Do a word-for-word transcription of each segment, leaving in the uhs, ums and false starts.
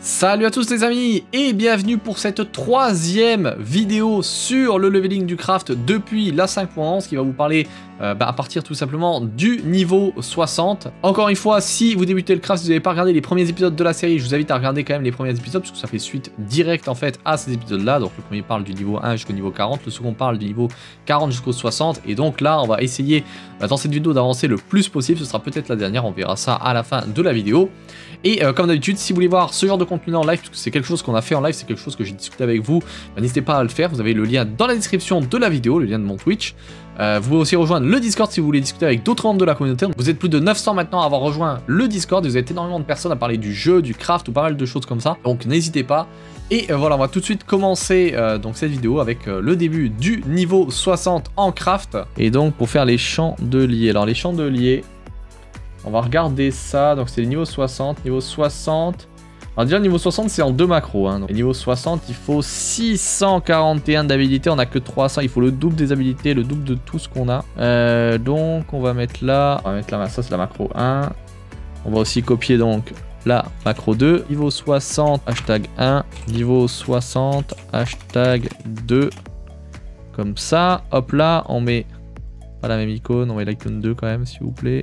Salut à tous les amis et bienvenue pour cette troisième vidéo sur le leveling du craft depuis la cinq point onze qui va vous parler euh, bah, à partir tout simplement du niveau soixante. Encore une fois, si vous débutez le craft, si vous n'avez pas regardé les premiers épisodes de la série, je vous invite à regarder quand même les premiers épisodes parce que ça fait suite directe en fait à ces épisodes là. Donc le premier parle du niveau un jusqu'au niveau quarante, le second parle du niveau quarante jusqu'au soixante et donc là on va essayer bah, dans cette vidéo d'avancer le plus possible. Ce sera peut-être la dernière, on verra ça à la fin de la vidéo. Et euh, comme d'habitude, si vous voulez voir ce genre de contenu en live, parce que c'est quelque chose qu'on a fait en live, c'est quelque chose que j'ai discuté avec vous, bah, n'hésitez pas à le faire, vous avez le lien dans la description de la vidéo, le lien de mon Twitch. Euh, vous pouvez aussi rejoindre le Discord si vous voulez discuter avec d'autres membres de la communauté. Vous êtes plus de neuf cents maintenant à avoir rejoint le Discord, vous êtes énormément de personnes à parler du jeu, du craft ou pas mal de choses comme ça, donc n'hésitez pas. Et euh, voilà, on va tout de suite commencer euh, donc cette vidéo avec euh, le début du niveau soixante en craft. Et donc pour faire les chandeliers, alors les chandeliers... On va regarder ça, donc c'est le niveau soixante, niveau soixante. Alors déjà niveau soixante c'est en deux macros, hein. Donc, niveau soixante il faut six cent quarante et un d'habilité, on a que trois cents, il faut le double des habilités, le double de tout ce qu'on a. Euh, donc on va mettre là, on va mettre là, ça c'est la macro un. On va aussi copier donc la macro deux. Niveau soixante, hashtag un, niveau soixante, hashtag deux. Comme ça, hop là, on met pas la même icône, on met l'icône deux quand même s'il vous plaît.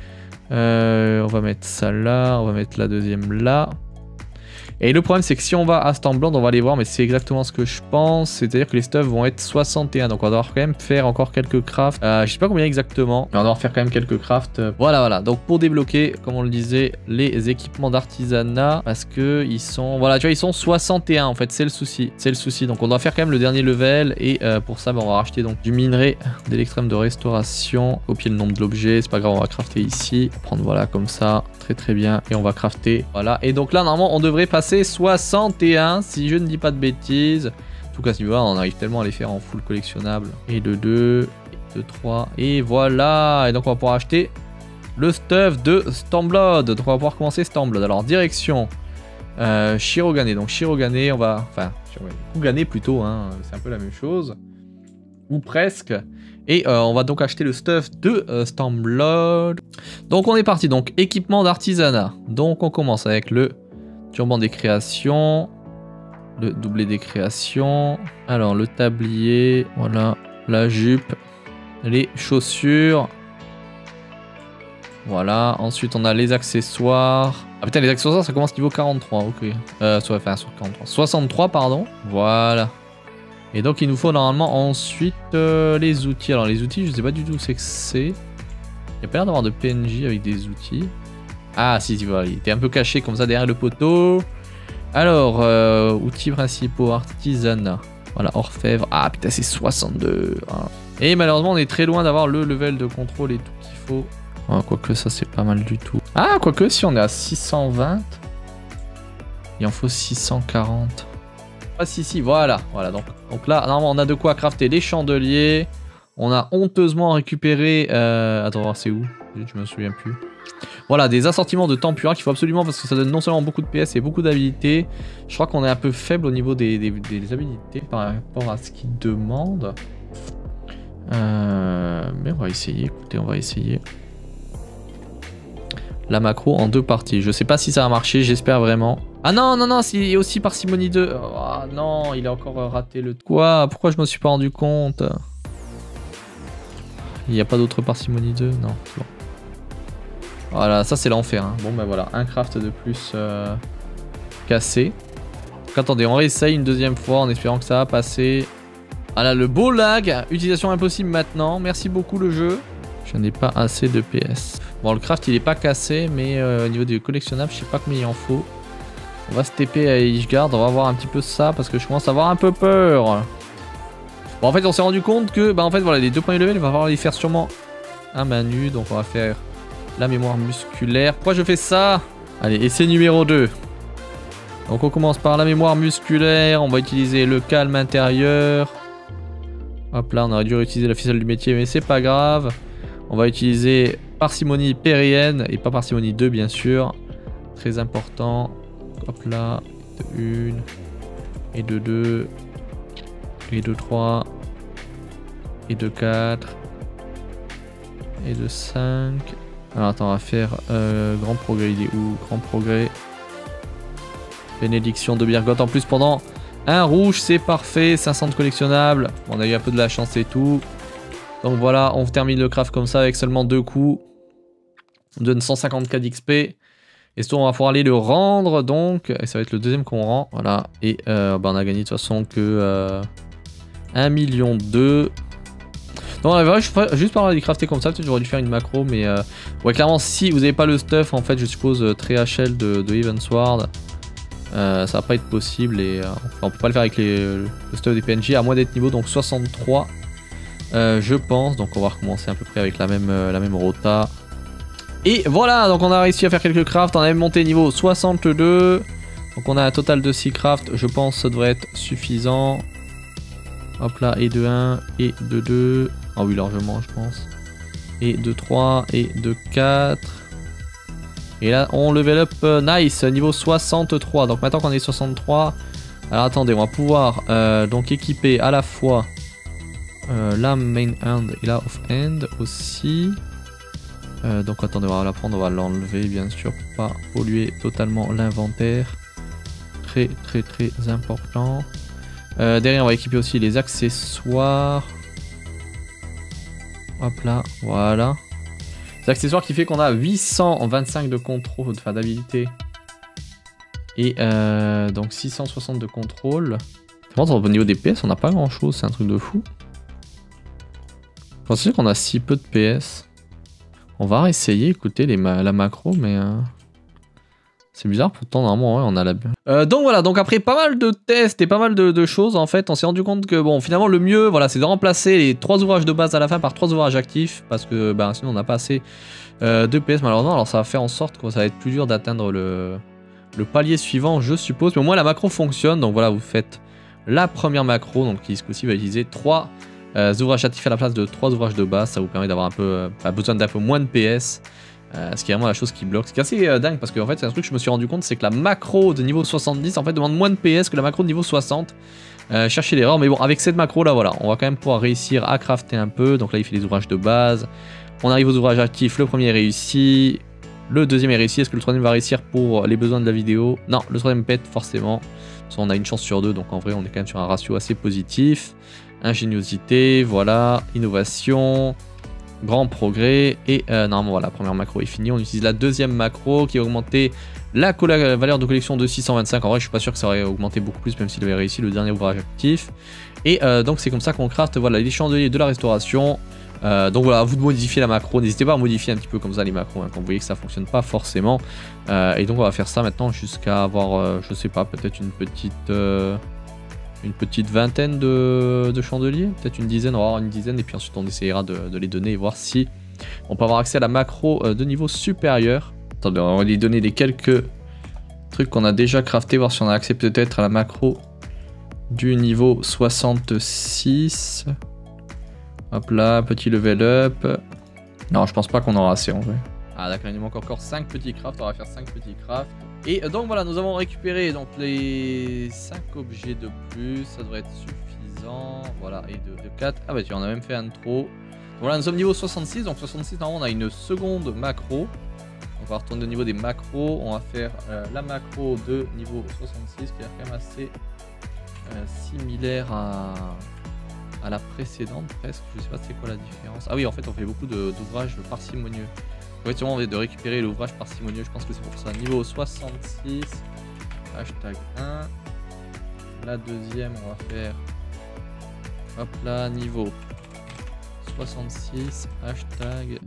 Euh, on va mettre ça là, on va mettre la deuxième là. Et le problème c'est que si on va à Stormblod, on va aller voir, mais c'est exactement ce que je pense. C'est-à-dire que les stuffs vont être soixante et un. Donc on va devoir quand même faire encore quelques crafts. Euh, je sais pas combien exactement, mais on va devoir faire quand même quelques crafts. Voilà, voilà. Donc pour débloquer, comme on le disait, les équipements d'artisanat. Parce que ils sont... Voilà, tu vois, ils sont soixante et un en fait. C'est le souci. C'est le souci. Donc on doit faire quand même le dernier level. Et euh, pour ça, bah, on va racheter donc du minerai d'électrème de restauration. Copier le nombre de l'objet. C'est pas grave, on va crafter ici. On va prendre voilà comme ça. Très très bien. Et on va crafter. Voilà. Et donc là, normalement, on devrait passer soixante et un si je ne dis pas de bêtises. En tout cas, ce niveau-là, on arrive tellement à les faire en full collectionnable. Et le deux, et le trois. Et voilà. Et donc, on va pouvoir acheter le stuff de Stormblood. Donc, on va pouvoir commencer Stormblood. Alors, direction euh, Shirogane. Donc, Shirogane, on va... Enfin, Kugane plutôt. Hein, c'est un peu la même chose. Ou presque. Et euh, on va donc acheter le stuff de euh, Stormblood. Donc, on est parti. Donc, équipement d'artisanat. Donc, on commence avec le... turban des créations, le doublé des créations, alors le tablier, voilà, la jupe, les chaussures, voilà, ensuite on a les accessoires, ah putain les accessoires ça commence niveau quarante-trois, ok, euh, soit, enfin sur quarante-trois, soixante-trois pardon, voilà, et donc il nous faut normalement ensuite euh, les outils, alors les outils je sais pas du tout où c'est que c'est, il n'y a pas l'air d'avoir de P N J avec des outils. Ah si, si, voilà, il était un peu caché comme ça derrière le poteau. Alors, euh, outils principaux, artisanat. Voilà, orfèvre. Ah putain, c'est soixante-deux. Ah. Et malheureusement, on est très loin d'avoir le level de contrôle et tout qu'il faut. Ah, quoique ça, c'est pas mal du tout. Ah, quoique si on est à six cent vingt, il en faut six cent quarante. Ah si, si, voilà. Voilà, donc, donc là, normalement, on a de quoi crafter les chandeliers. On a honteusement récupéré... Euh... Attends, c'est où? Je me souviens plus. Voilà, des assortiments de tempura qu'il faut absolument parce que ça donne non seulement beaucoup de P S et beaucoup d'habilités. Je crois qu'on est un peu faible au niveau des, des, des habilités par rapport à ce qu'il demande. Euh, mais on va essayer, écoutez, on va essayer. La macro en deux parties. Je sais pas si ça va marcher, j'espère vraiment. Ah non, non, non, c'est aussi parcimonie deux. Oh non, il a encore raté le... Quoi? Pourquoi je me suis pas rendu compte? Il n'y a pas d'autre parcimonie deux? Non, bon. Voilà, ça c'est l'enfer. Hein. Bon ben voilà, un craft de plus euh, cassé. Donc, attendez, on réessaye une deuxième fois en espérant que ça va passer. Voilà, le beau lag. Utilisation impossible maintenant. Merci beaucoup le jeu. Je n'ai pas assez de P S. Bon, le craft il est pas cassé, mais euh, au niveau des collectionnables, je sais pas combien il en faut. On va se T P à Ishgard, on va voir un petit peu ça parce que je commence à avoir un peu peur. Bon, en fait, on s'est rendu compte que, bah en fait, voilà, les deux premiers levels, il va falloir les faire sûrement à main nue. Donc, on va faire la mémoire musculaire. Pourquoi je fais ça? Allez, essai numéro deux. Donc on commence par la mémoire musculaire. On va utiliser le calme intérieur. Hop là, on aurait dû utiliser la ficelle du métier, mais c'est pas grave. On va utiliser parcimonie périenne et pas parcimonie deux, bien sûr. Très important. Hop là, de une et de deux et de trois et de quatre et de cinq. Alors attends, on va faire euh, grand progrès, il est où? Grand progrès. Bénédiction de Birgoth en plus pendant un rouge, c'est parfait. cinq cents de collectionnables. On a eu un peu de la chance et tout. Donc voilà, on termine le craft comme ça avec seulement deux coups. On donne cent cinquante-quatre d'X P. Et ce tour, on va pouvoir aller le rendre. Donc, et ça va être le deuxième qu'on rend. Voilà. Et euh, bah, on a gagné de toute façon que euh, un million deux. Non, on va juste par les crafter comme ça. Peut-être j'aurais dû faire une macro. Mais euh, ouais, clairement, si vous n'avez pas le stuff, en fait, je suppose, très H L de, de Heavensward, euh, ça va pas être possible. Et euh, enfin, on peut pas le faire avec les, le stuff des P N J, à moins d'être niveau donc soixante-trois. Euh, je pense. Donc, on va recommencer à peu près avec la même, euh, la même rota. Et voilà, donc on a réussi à faire quelques crafts, on a même monté niveau soixante-deux. Donc on a un total de six crafts, je pense que ça devrait être suffisant. Hop là, et de un, et de deux. Ah oui, largement je pense. Et de trois, et de quatre. Et là on level up, euh, nice, niveau soixante-trois. Donc maintenant qu'on est soixante-trois, alors attendez, on va pouvoir euh, donc équiper à la fois euh, la main hand et la off hand aussi. Euh, donc attendez, on va la prendre, on va l'enlever bien sûr pour pas polluer totalement l'inventaire. Très très très important. Euh, derrière on va équiper aussi les accessoires. Hop là, voilà. Les accessoires qui fait qu'on a huit cent vingt-cinq de contrôle, enfin d'habilité. Et euh, donc six cent soixante de contrôle. Au niveau des P S on n'a pas grand chose, c'est un truc de fou. Je pensais qu'on a si peu de P S. On va essayer, écoutez, les ma la macro, mais euh, c'est bizarre, pourtant normalement ouais, on a la... Euh, donc voilà, donc après pas mal de tests et pas mal de, de choses, en fait, on s'est rendu compte que bon, finalement le mieux, voilà, c'est de remplacer les trois ouvrages de base à la fin par trois ouvrages actifs, parce que ben, sinon on n'a pas assez euh, de P S malheureusement, alors ça va faire en sorte que ça va être plus dur d'atteindre le, le palier suivant, je suppose, mais au moins la macro fonctionne, donc voilà, vous faites la première macro, donc qui ce coup-ci va utiliser trois... Euh, ouvrages actifs à la place de trois ouvrages de base, ça vous permet d'avoir un peu euh, enfin, besoin d'un peu moins de P S, euh, ce qui est vraiment la chose qui bloque. Ce qui est assez euh, dingue parce que en fait c'est un truc que je me suis rendu compte, c'est que la macro de niveau soixante-dix en fait demande moins de P S que la macro de niveau soixante. Euh, cherchez l'erreur, mais bon avec cette macro là voilà, on va quand même pouvoir réussir à crafter un peu. Donc là il fait les ouvrages de base, on arrive aux ouvrages actifs, le premier est réussi, le deuxième est réussi, est-ce que le troisième va réussir pour les besoins de la vidéo? Non, le troisième pète forcément, on a une chance sur deux, donc en vrai on est quand même sur un ratio assez positif. Ingéniosité, voilà, innovation, grand progrès, et euh, normalement voilà, la première macro est finie. On utilise la deuxième macro qui a augmenté la, la valeur de collection de six cent vingt-cinq. En vrai je suis pas sûr que ça aurait augmenté beaucoup plus même s'il avait réussi le dernier ouvrage actif. Et euh, donc c'est comme ça qu'on craft voilà, les chandeliers de la restauration. Euh, donc voilà, à vous de modifier la macro, n'hésitez pas à modifier un petit peu comme ça les macros hein, quand vous voyez que ça fonctionne pas forcément. Euh, et donc on va faire ça maintenant jusqu'à avoir, euh, je sais pas, peut-être une petite... Euh, une petite vingtaine de, de chandeliers, peut-être une dizaine, on va avoir une dizaine et puis ensuite on essayera de, de les donner et voir si on peut avoir accès à la macro de niveau supérieur. Attendez, on va lui donner les quelques trucs qu'on a déjà crafté, voir si on a accès peut-être à la macro du niveau soixante-six. Hop là, petit level up. Non, je pense pas qu'on aura assez en vrai. Ah d'accord, il nous manque encore cinq petits crafts, on va faire cinq petits crafts. Et donc voilà, nous avons récupéré donc les cinq objets de plus, ça devrait être suffisant. Voilà, et de, de quatre. Ah bah tu en as même fait un de trop. Voilà, nous sommes niveau soixante-six, donc soixante-six, normalement on a une seconde macro. On va retourner au niveau des macros, on va faire euh, la macro de niveau soixante-six qui est quand même assez euh, similaire à, à la précédente presque. Je sais pas c'est quoi la différence. Ah oui, en fait on fait beaucoup d'ouvrages parcimonieux. Effectivement, on va de récupérer l'ouvrage parcimonieux, je pense que c'est pour ça. Niveau soixante-six, hashtag un. La deuxième, on va faire, hop là, niveau soixante-six, hashtag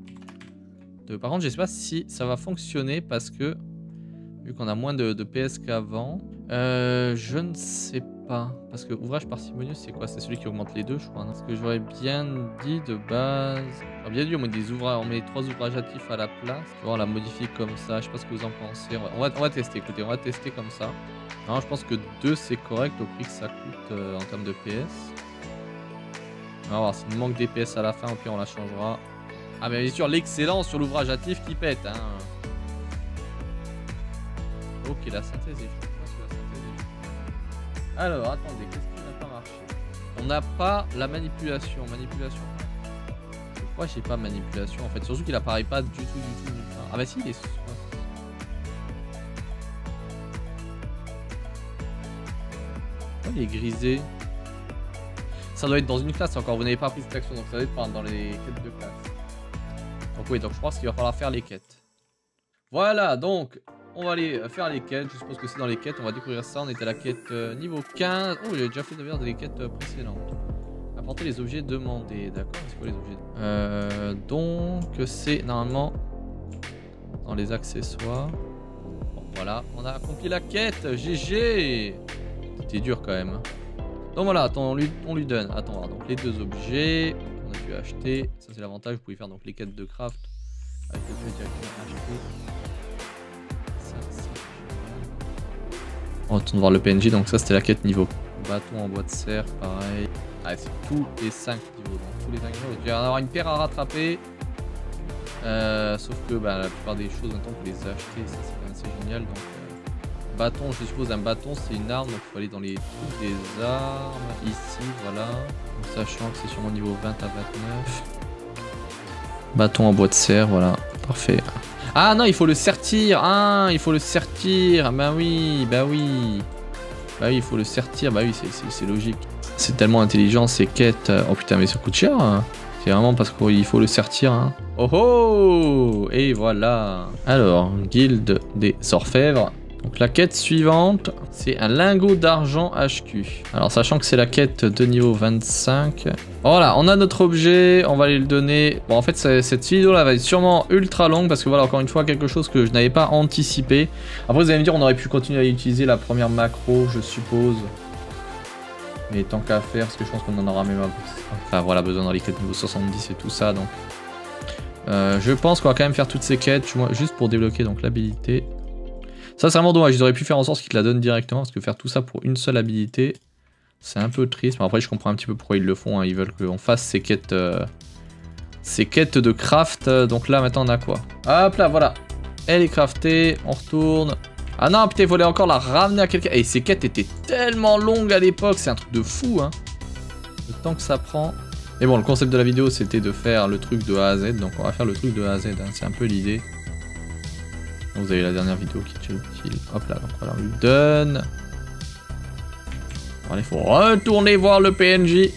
deux. Par contre, je sais pas si ça va fonctionner parce que, vu qu'on a moins de, de P S qu'avant, euh, je ne sais pas. Parce que ouvrage parcimonieux, c'est quoi? C'est celui qui augmente les deux, je crois. Parce que j'aurais bien dit de base. J'aurais bien dit, on met des ouvrages, on met trois ouvrages actifs à la place. On la modifie comme ça. Je sais pas ce que vous en pensez. On va, on va, on va tester. Écoutez, on va tester comme ça. Non, je pense que deux c'est correct au prix que ça coûte euh, en termes de P S. On va voir s'il nous manque des P S à la fin. Au pire, on la changera. Ah, mais bien sûr, l'excellence sur l'ouvrage actif qui pète. Hein. Ok, la synthèse est chaude. Alors, attendez, qu'est-ce qui n'a pas marché? On n'a pas la manipulation. Manipulation. Pourquoi j'ai pas manipulation en fait? Surtout qu'il apparaît pas du tout, du tout, du tout. Ah bah si, il est... Pourquoi il est grisé? Ça doit être dans une classe encore, vous n'avez pas pris cette action, donc ça doit être dans les quêtes de classe. Donc oui, donc je pense qu'il va falloir faire les quêtes. Voilà, donc on va aller faire les quêtes, je suppose que c'est dans les quêtes, on va découvrir ça, on était à la quête euh, niveau quinze. Oh, j'ai déjà fait d'ailleurs des quêtes euh, précédentes. Apporter les objets demandés, d'accord, c'est quoi les objets? euh, Donc c'est normalement dans les accessoires. Bon, voilà, on a accompli la quête, G G. C'était dur quand même. Donc voilà, attends, on lui, on lui donne. Attends, alors, donc les deux objets qu'on a pu acheter. Ça c'est l'avantage, vous pouvez faire donc les quêtes de craft avec les objets directement achetés. Ça, ça. On retourne voir le P N J, donc ça c'était la quête niveau bâton en bois de serre, pareil. Ah, c'est tous les cinq niveaux. Donc tous les cinq niveaux, il va y avoir une paire à rattraper. Euh, sauf que bah, la plupart des choses maintenant vous les achetez, ça c'est quand même assez génial. Donc, bâton, je suppose un bâton c'est une arme, donc il faut aller dans les trucs des armes, ici, voilà. Donc, sachant que c'est sûrement niveau vingt à vingt-neuf. Bâton en bois de serre, voilà, parfait. Ah non, il faut le sertir, ah, il faut le sertir, bah oui, bah oui. Bah oui, il faut le sertir, bah oui, c'est logique. C'est tellement intelligent ces quêtes. Oh putain, mais ça coûte cher, hein. C'est vraiment parce qu'il faut le sertir, hein. Oh oh. Et voilà. Alors, guilde des orfèvres. Donc la quête suivante, c'est un lingot d'argent H Q. Alors sachant que c'est la quête de niveau vingt-cinq. Voilà, on a notre objet, on va aller le donner. Bon en fait cette vidéo là va être sûrement ultra longue parce que voilà encore une fois quelque chose que je n'avais pas anticipé. Après vous allez me dire on aurait pu continuer à utiliser la première macro je suppose. Mais tant qu'à faire, parce que je pense qu'on en aura même un... Enfin voilà, besoin dans les quêtes niveau soixante-dix et tout ça donc. Euh, je pense qu'on va quand même faire toutes ces quêtes juste pour débloquer donc l'habilité. Ça c'est vraiment dommage, ils auraient pu faire en sorte qu'ils te la donnent directement parce que faire tout ça pour une seule habilité, c'est un peu triste. Mais après je comprends un petit peu pourquoi ils le font, hein. Ils veulent qu'on fasse ces quêtes, euh, ces quêtes de craft. Donc là maintenant on a quoi? Hop là voilà, elle est craftée, on retourne. Ah non putain il fallait encore la ramener à quelqu'un. Et ces quêtes étaient tellement longues à l'époque, c'est un truc de fou hein. Le temps que ça prend. Mais bon le concept de la vidéo c'était de faire le truc de A à Z, donc on va faire le truc de A à Z, hein. C'est un peu l'idée. Vous avez la dernière vidéo qui est déjà utile. Hop là, donc voilà, on lui donne. Bon, allez, faut retourner voir le P N J.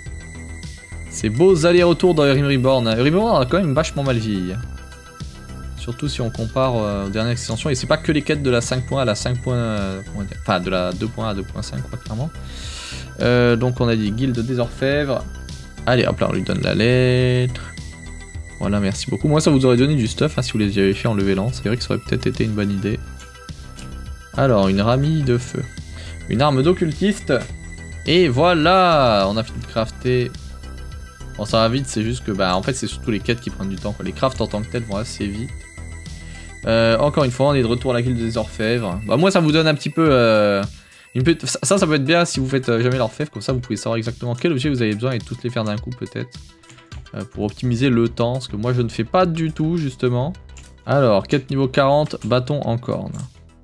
Ces beaux allers-retours dans Rim Reborn. Rim Reborn a quand même vachement mal vieilli. Surtout si on compare euh, aux dernières extensions. Et c'est pas que les quêtes de la cinq point à la cinq point. Euh, enfin, de la deux point à deux point cinq, quoi, clairement. Euh, donc on a dit guilde des orfèvres. Allez, hop là, on lui donne la lettre. Voilà, merci beaucoup. Moi, ça vous aurait donné du stuff hein, si vous les avez fait en levelant. C'est vrai que ça aurait peut-être été une bonne idée. Alors, une ramille de feu. Une arme d'occultiste. Et voilà, on a fini de crafter. Bon, ça va vite, c'est juste que, bah, en fait, c'est surtout les quêtes qui prennent du temps, quoi. Les crafts en tant que tels vont assez vite. Euh, encore une fois, on est de retour à la guilde des orfèvres. Bah, moi, ça vous donne un petit peu... Euh, une petite... Ça, ça peut être bien si vous faites jamais l'orfèvre. Comme ça, vous pouvez savoir exactement quel objet vous avez besoin et tous les faire d'un coup, peut-être. Pour optimiser le temps, ce que moi je ne fais pas du tout justement. Alors, quête niveau quarante, bâton en corne.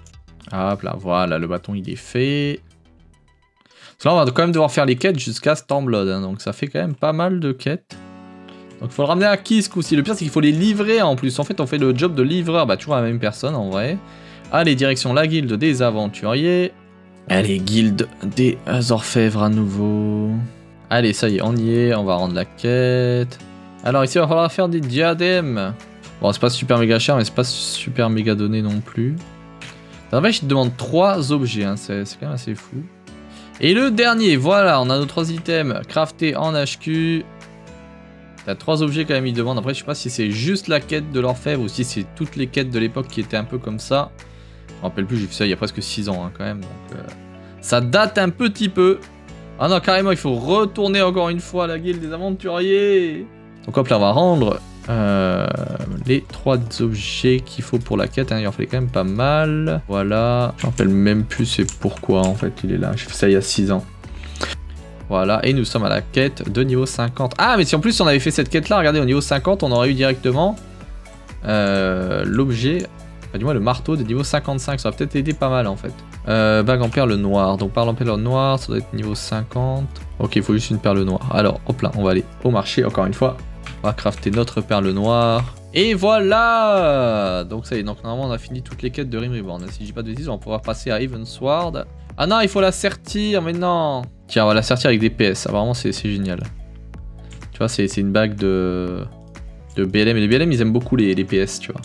Hop là, voilà, le bâton il est fait. Parce que là on va quand même devoir faire les quêtes jusqu'à Stormblood, hein, donc ça fait quand même pas mal de quêtes. Donc il faut le ramener à qui ce coup-ci? Le pire c'est qu'il faut les livrer en plus, en fait on fait le job de livreur, bah toujours la même personne en vrai. Allez, direction la guilde des aventuriers. Allez, guilde des orfèvres à nouveau. Allez, ça y est, on y est, on va rendre la quête. Alors ici, il va falloir faire des diadèmes. Bon, c'est pas super méga cher, mais c'est pas super méga donné non plus. En fait, je te demande trois objets, hein. C'est quand même assez fou. Et le dernier, voilà, on a nos trois items craftés en H Q. T'as trois objets quand même, il demande. Après, je sais pas si c'est juste la quête de l'orfèvre ou si c'est toutes les quêtes de l'époque qui étaient un peu comme ça. Je me rappelle plus, j'ai fait ça il y a presque six ans hein, quand même. Donc, euh, ça date un petit peu. Ah non, carrément, il faut retourner encore une fois à la guilde des aventuriers. Donc hop là, on va rendre euh, les trois objets qu'il faut pour la quête. Hein. Il en fallait quand même pas mal. Voilà. Je me rappelle même plus c'est pourquoi en fait il est là. J'ai fait ça il y a six ans. Voilà, et nous sommes à la quête de niveau cinquante. Ah, mais si en plus on avait fait cette quête là, regardez, au niveau cinquante, on aurait eu directement euh, l'objet, enfin du moins le marteau de niveau cinquante-cinq. Ça va peut-être aider pas mal en fait. Euh, bague en perle noire. Donc perle en perle noire, ça doit être niveau cinquante. Ok, il faut juste une perle noire. Alors, hop là, on va aller au marché encore une fois. On va crafter notre perle noire. Et voilà. Donc ça y est, donc normalement on a fini toutes les quêtes de Rim Reborn. Si je dis pas de bêtises, on va pouvoir passer à Heavensward. Ah non, il faut la sertir, mais non. Tiens, on va la sertir avec des P S. Apparemment, c'est génial. Tu vois, c'est une bague de... de B L M. Et les B L M, ils aiment beaucoup les, les P S, tu vois.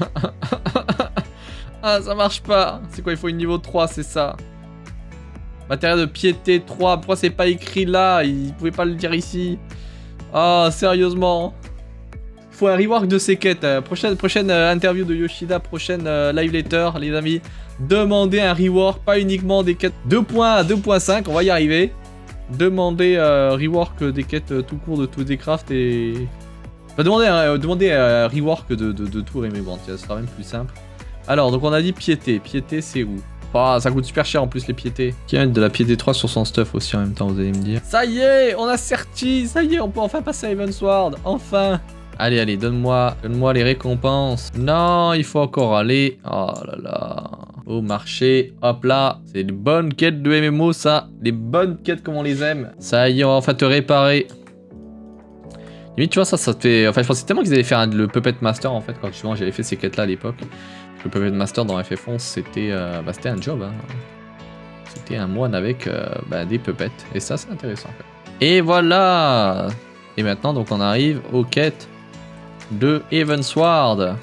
Ah, ça marche pas. C'est quoi, il faut une niveau trois, c'est ça. Matériel de piété trois. Pourquoi c'est pas écrit là? Ils pouvaient pas le dire ici. Ah, sérieusement. Il faut un rework de ces quêtes. Prochaine, prochaine euh, interview de Yoshida, prochaine euh, live later, les amis. Demandez un rework, pas uniquement des quêtes deux point un à deux point cinq, on va y arriver. Demandez euh, rework des quêtes euh, tout court de tous des crafts et... Enfin, demandez un euh, demandez, euh, rework de, de, de tout Rémébrandt, ça sera même plus simple. Alors, donc on a dit piété. Piété, c'est où? Oh, ça coûte super cher en plus les piétés. Qui a de la piété trois sur son stuff aussi en même temps, vous allez me dire. Ça y est, on a certi, ça y est, on peut enfin passer à Evansward, enfin. Allez, allez, donne-moi donne-moi les récompenses. Non, il faut encore aller. Oh là là. Au marché, hop là. C'est les bonnes quêtes de M M O, ça. Les bonnes quêtes comme on les aime. Ça y est, on va enfin te réparer. Limite, tu vois, ça, ça te fait... Enfin, je pensais tellement qu'ils allaient faire un... le Puppet Master, en fait, quand justement j'avais fait ces quêtes-là à l'époque. Le Puppet Master dans F F onze, c'était euh... bah, c'était un job, hein. C'était un moine avec euh, bah, des puppets. Et ça, c'est intéressant, en fait. Et voilà. Et maintenant, donc, on arrive aux quêtes de Evansward.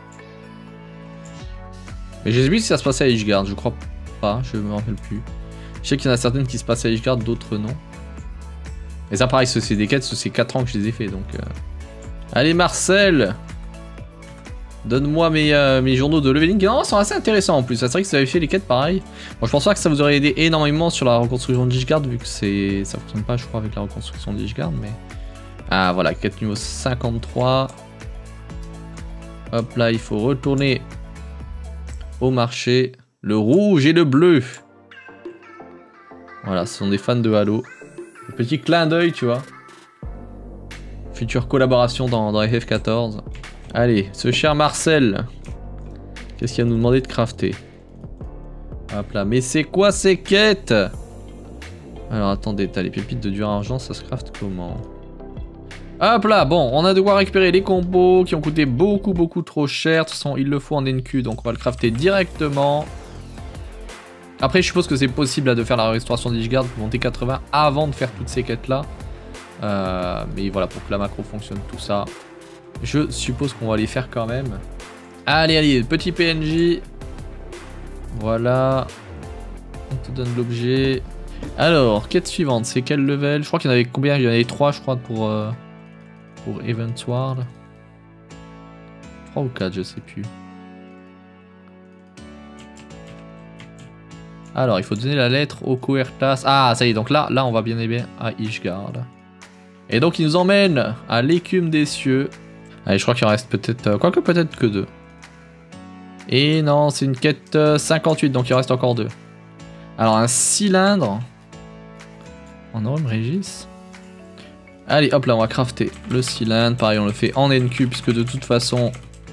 Mais je sais plus si ça se passait à Ishgard, je crois pas, je me rappelle plus. Je sais qu'il y en a certaines qui se passent à Ishgard, d'autres non. Et ça pareil, c'est des quêtes, c'est quatre ans que je les ai fait donc... Euh... Allez Marcel, donne-moi mes, euh, mes journaux de leveling. Non, ils sont assez intéressants en plus, c'est vrai que ça avait fait les quêtes pareil. Bon, je pense pas que ça vous aurait aidé énormément sur la reconstruction d'Ishgard, vu que c'est ça fonctionne pas je crois avec la reconstruction d'Ishgard, mais... Ah voilà, quête niveau cinquante-trois. Hop là, il faut retourner au marché. Le rouge et le bleu. Voilà, ce sont des fans de Halo. Un petit clin d'œil, tu vois. Future collaboration dans, dans F F quatorze. Allez, ce cher Marcel. Qu'est-ce qu'il va nous demander de crafter? Hop là, mais c'est quoi ces quêtes? Alors attendez, t'as les pépites de dur argent, ça se craft comment? Hop là, bon, on a de quoi récupérer les combos qui ont coûté beaucoup beaucoup trop cher. De toute façon, il le faut en N Q, donc on va le crafter directement. Après, je suppose que c'est possible là, de faire la restauration d'Ishgard pour monter quatre-vingts avant de faire toutes ces quêtes-là. Euh, mais voilà, pour que la macro fonctionne, tout ça, je suppose qu'on va les faire quand même. Allez, allez, petit P N J. Voilà. On te donne l'objet. Alors, quête suivante, c'est quel level? Je crois qu'il y en avait combien? Il y en avait trois, je crois, pour... Euh... Pour Evansward. trois ou quatre, je sais plus. Alors, il faut donner la lettre au Coertas. Ah, ça y est, donc là, là, on va bien et bien à Ishgard. Et donc, il nous emmène à l'écume des cieux. Allez, je crois qu'il en reste peut-être... Euh, quoique peut-être que deux. Et non, c'est une quête euh, cinquante-huit, donc il en reste encore deux. Alors, un cylindre. En Orme Régis. Allez, hop là, on va crafter le cylindre. Pareil, on le fait en N Q, puisque de toute façon,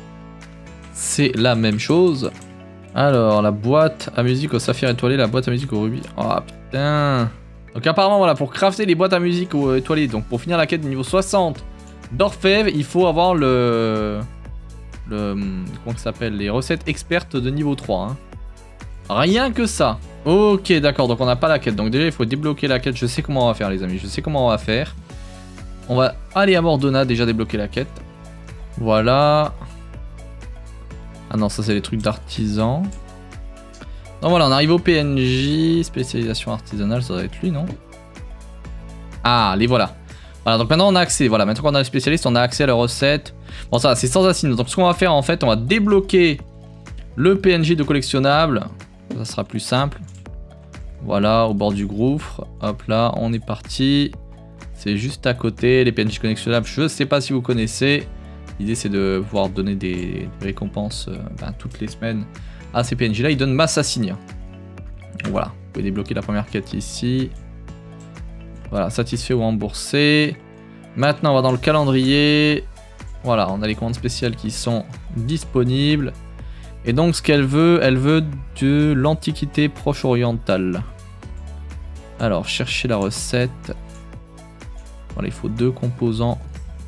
c'est la même chose. Alors, la boîte à musique au saphir étoilé, la boîte à musique au rubis. Oh putain. Donc apparemment, voilà, pour crafter les boîtes à musique étoilées, donc pour finir la quête de niveau soixante d'Orfèvre, il faut avoir le... le comment ça s'appelle? Les recettes expertes de niveau trois. Hein. Rien que ça. Ok, d'accord, donc on n'a pas la quête. Donc déjà, il faut débloquer la quête. Je sais comment on va faire, les amis. Je sais comment on va faire. On va aller à Mordona, déjà débloquer la quête. Voilà. Ah non, ça c'est les trucs d'artisan. Donc voilà, on arrive au P N J. Spécialisation artisanale, ça doit être lui, non? Ah, les voilà. Voilà, donc maintenant on a accès. Voilà, maintenant qu'on a le spécialiste, on a accès à la recette. Bon, ça, c'est sans assignat. Donc ce qu'on va faire, en fait, on va débloquer le P N J de collectionnable. Ça sera plus simple. Voilà, au bord du gouffre. Hop là, on est parti. C'est juste à côté. Les P N J collectionnables, je sais pas si vous connaissez. L'idée, c'est de pouvoir donner des récompenses euh, ben, toutes les semaines à ces P N J là. Ils donnent Massassigna. Voilà, vous pouvez débloquer la première quête ici. Voilà, satisfait ou remboursé. Maintenant, on va dans le calendrier. Voilà, on a les commandes spéciales qui sont disponibles. Et donc, ce qu'elle veut, elle veut de l'Antiquité proche-orientale. Alors, chercher la recette. Voilà, il faut deux composants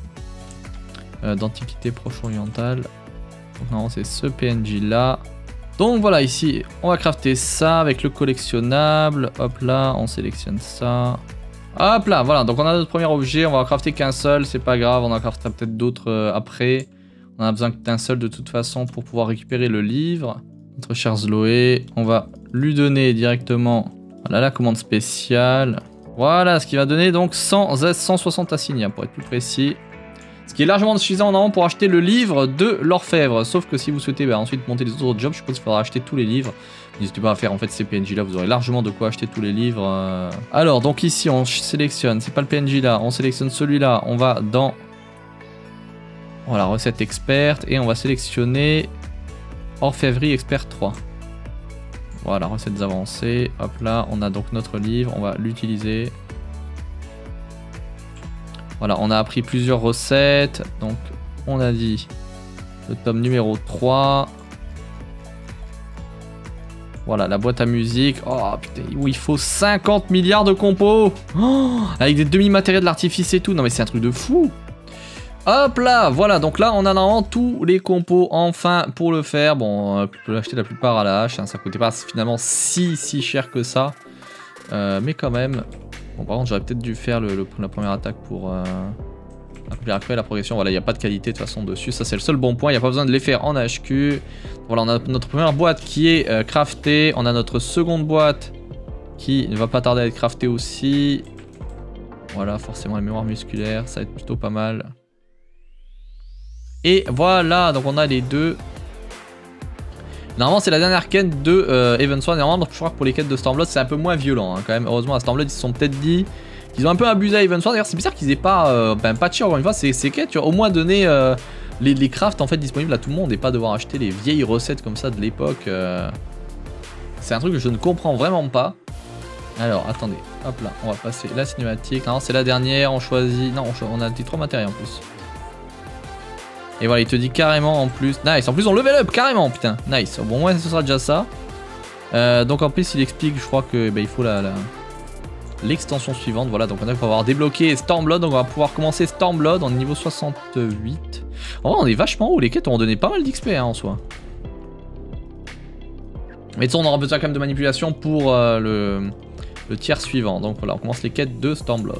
euh, d'Antiquité proche-orientale. Donc, normalement, c'est ce P N J là. Donc voilà, ici, on va crafter ça avec le collectionnable. Hop là, on sélectionne ça. Hop là, voilà, donc on a notre premier objet. On va en crafter qu'un seul, c'est pas grave. On en craftera peut-être d'autres euh, après. On a besoin d'un seul de toute façon pour pouvoir récupérer le livre. Notre cher Zloé, on va lui donner directement voilà, la commande spéciale. Voilà, ce qui va donner donc cent, cent soixante assignats pour être plus précis. Ce qui est largement suffisant normalement pour acheter le livre de l'orfèvre. Sauf que si vous souhaitez bah, ensuite monter les autres jobs, je suppose qu'il faudra acheter tous les livres. N'hésitez pas à faire en fait ces P N J là, vous aurez largement de quoi acheter tous les livres. Euh... Alors, donc ici on sélectionne, c'est pas le P N J là, on sélectionne celui-là, on va dans... Voilà, recette experte et on va sélectionner orfèvrerie expert trois. Voilà, recettes avancées. Hop là, on a donc notre livre, on va l'utiliser. Voilà, on a appris plusieurs recettes. Donc, on a dit le tome numéro trois. Voilà, la boîte à musique. Oh putain, où il faut cinquante milliards de compos. Oh, avec des demi-matériels de l'artifice et tout. Non mais c'est un truc de fou. Hop là, voilà, donc là on a normalement tous les compos enfin pour le faire. Bon, on peut l'acheter la plupart à la hache, hein, ça coûtait pas finalement si si cher que ça. Euh, mais quand même, bon par contre j'aurais peut-être dû faire le, le, la première attaque pour euh, accomplir la progression. Voilà, il n'y a pas de qualité de toute façon dessus, ça c'est le seul bon point, il n'y a pas besoin de les faire en H Q. Voilà, on a notre première boîte qui est euh, craftée, on a notre seconde boîte qui ne va pas tarder à être craftée aussi. Voilà, forcément la mémoire musculaire, ça va être plutôt pas mal. Et voilà, donc on a les deux. Normalement c'est la dernière quête de euh, Evanswan. Normalement je crois que pour les quêtes de Stormblood c'est un peu moins violent hein, quand même. Heureusement à Stormblood ils se sont peut-être dit qu'ils ont un peu abusé à Evanswan. D'ailleurs c'est bizarre qu'ils aient pas euh, ben, patché encore une fois ces, ces quêtes. Tu vois, au moins donner euh, les, les crafts en fait disponibles à tout le monde et pas devoir acheter les vieilles recettes comme ça de l'époque. Euh... C'est un truc que je ne comprends vraiment pas. Alors attendez, hop là, on va passer la cinématique. Non c'est la dernière, on choisit... Non on a des trois matériaux en plus. Et voilà, il te dit carrément en plus. Nice, en plus on level up carrément, putain. Nice, bon, moi ce sera déjà ça. Euh, donc en plus, il explique, je crois que bah, il faut la, la... l'extension suivante. Voilà, donc on a pour avoir débloqué Stormblood. Donc on va pouvoir commencer Stormblood en niveau soixante-huit. En vrai, on est vachement haut. Les quêtes ont donné pas mal d'X P hein, en soi. Mais de toute façon, on aura besoin quand même de manipulation pour euh, le, le tiers suivant. Donc voilà, on commence les quêtes de Stormblood.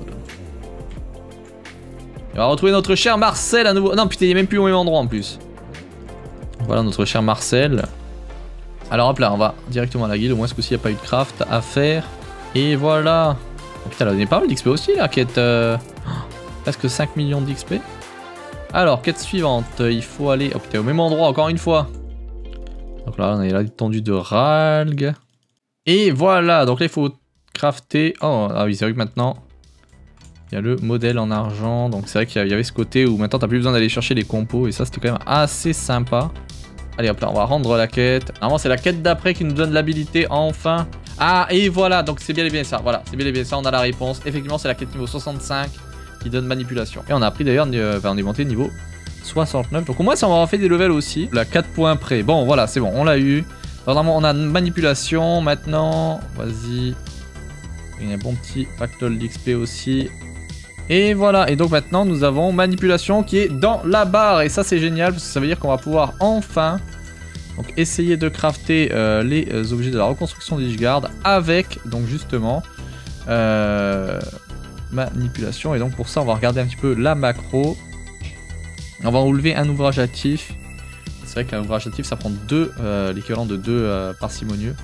On va retrouver notre cher Marcel à nouveau. Non putain il est même plus au même endroit en plus. Voilà notre cher Marcel. Alors hop là on va directement à la guilde. Au moins ce coup-ci il n'y a pas eu de craft à faire. Et voilà. Oh, putain elle a donné pas mal d'X P aussi la quête. Euh... Oh, presque cinq millions d'X P. Alors quête suivante. Il faut aller oh, putain, au même endroit encore une fois. Donc là on a l'étendue de Ralg. Et voilà. Donc là il faut crafter. Oh ah oui c'est vrai que maintenant... Il y a le modèle en argent, donc c'est vrai qu'il y avait ce côté où maintenant t'as plus besoin d'aller chercher les compos et ça c'était quand même assez sympa. Allez hop là, on va rendre la quête. Normalement c'est la quête d'après qui nous donne l'habilité enfin. Ah et voilà, donc c'est bien et bien ça, voilà, c'est bien et bien ça, on a la réponse. Effectivement c'est la quête niveau soixante-cinq qui donne manipulation. Et on a appris d'ailleurs, euh, on est monté niveau soixante-neuf, donc au moins ça on va avoir fait des levels aussi. La quatre points près, bon voilà c'est bon, on l'a eu. Alors, normalement on a manipulation, maintenant, vas-y. Il y a un bon petit pactole d'X P aussi. Et voilà, et donc maintenant nous avons manipulation qui est dans la barre. Et ça c'est génial parce que ça veut dire qu'on va pouvoir enfin donc, essayer de crafter euh, les euh, objets de la reconstruction d'Ishgard avec donc justement euh, manipulation. Et donc pour ça on va regarder un petit peu la macro. On va enlever un ouvrage actif. C'est vrai qu'un ouvrage actif ça prend deux, euh, l'équivalent de deux euh, parcimonieux.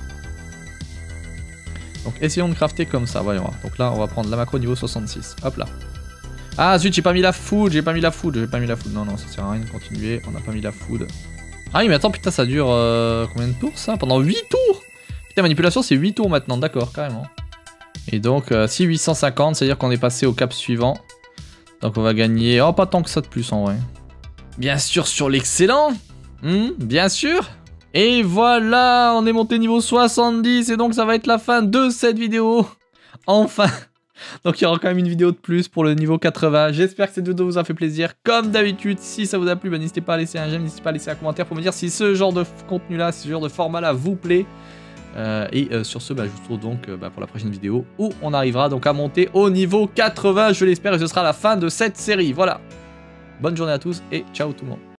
Donc essayons de crafter comme ça, voyons voir. Donc là on va prendre la macro niveau soixante-six, hop là. Ah zut j'ai pas mis la food, j'ai pas mis la food, j'ai pas mis la food, non non ça sert à rien de continuer, on n'a pas mis la food. Ah oui mais attends putain ça dure euh, combien de tours ça? Pendant huit tours? Putain manipulation c'est huit tours maintenant, d'accord carrément. Et donc euh, si huit cent cinquante c'est à dire qu'on est passé au cap suivant. Donc on va gagner, oh pas tant que ça de plus en vrai. Bien sûr sur l'excellent, hmm, bien sûr. Et voilà, on est monté niveau soixante-dix et donc ça va être la fin de cette vidéo. Enfin. Donc il y aura quand même une vidéo de plus pour le niveau quatre-vingts. J'espère que cette vidéo vous a fait plaisir. Comme d'habitude, si ça vous a plu, bah, n'hésitez pas à laisser un j'aime, n'hésitez pas à laisser un commentaire pour me dire si ce genre de contenu là, ce genre de format là vous plaît. Euh, et euh, sur ce, bah, je vous retrouve donc euh, bah, pour la prochaine vidéo où on arrivera donc à monter au niveau quatre-vingts, je l'espère, et ce sera la fin de cette série. Voilà. Bonne journée à tous et ciao tout le monde.